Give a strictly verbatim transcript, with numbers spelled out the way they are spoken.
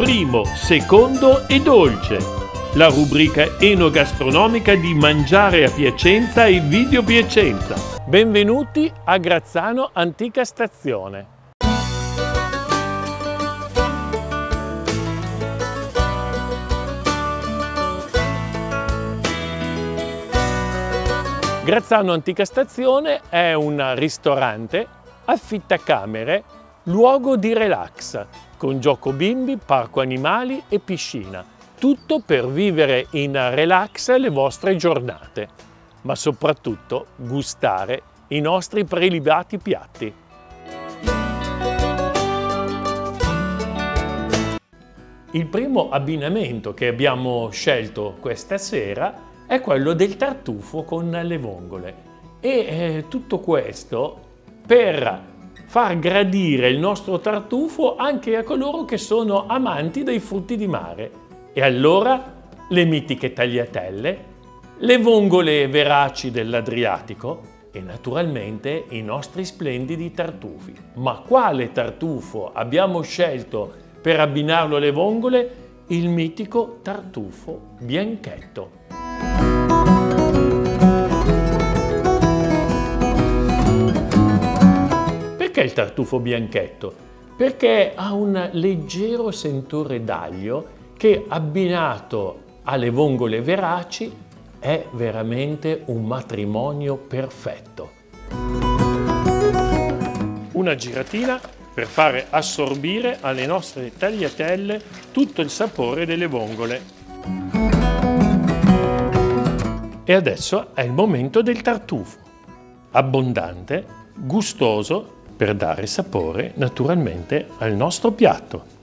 primo, secondo e dolce. La rubrica enogastronomica di Mangiare a Piacenza e Video Piacenza. Benvenuti a Grazzano Antica Stazione. Grazzano Antica Stazione è un ristorante, affittacamere, luogo di relax, con gioco bimbi, parco animali e piscina. Tutto per vivere in relax le vostre giornate, ma soprattutto gustare i nostri prelibati piatti. Il primo abbinamento che abbiamo scelto questa sera è quello del tartufo con le vongole e eh, tutto questo per far gradire il nostro tartufo anche a coloro che sono amanti dei frutti di mare. E allora le mitiche tagliatelle, le vongole veraci dell'Adriatico e naturalmente i nostri splendidi tartufi. Ma quale tartufo abbiamo scelto per abbinarlo alle vongole? Il mitico tartufo bianchetto. Perché il tartufo bianchetto? Perché ha un leggero sentore d'aglio che abbinato alle vongole veraci è veramente un matrimonio perfetto. Una giratina per fare assorbire alle nostre tagliatelle tutto il sapore delle vongole. E adesso è il momento del tartufo, abbondante, gustoso, per dare sapore naturalmente al nostro piatto.